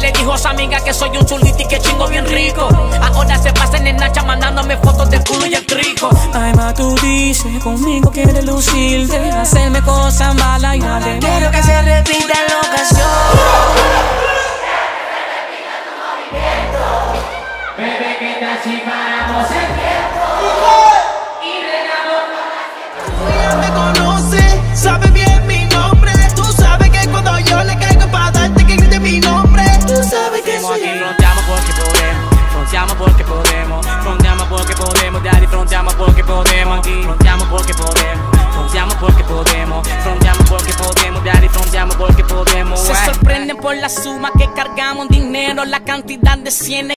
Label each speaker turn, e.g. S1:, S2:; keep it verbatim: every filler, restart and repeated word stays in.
S1: le dijo a su amiga que soy un chulito y que chingo bien rico. Ahora se pasan en Nacha mandándome fotos del culo y el trico.
S2: Ay, ma, tú dices, conmigo quieres lucirte, hacerme cosas malas y dale.
S3: Quiero que se repita la ocasión.
S1: Bebé, que tal si paramos el tiempo y regamos.
S3: Ella me conoce, sabe bien mi nombre. Tú sabes que cuando yo le caigo para darte que grite mi nombre. Tú sabes que soy
S1: aquí fronteamos porque podemos, fronteamos porque podemos, fronteamos porque podemos, daddy, fronteamos porque podemos, aquí fronteamos porque podemos, fronteamos porque podemos, fronteamos porque podemos, daddy, fronteamos porque podemos. Se sorprenden por la suma que cargamos, dinero, la cantidad de cienes.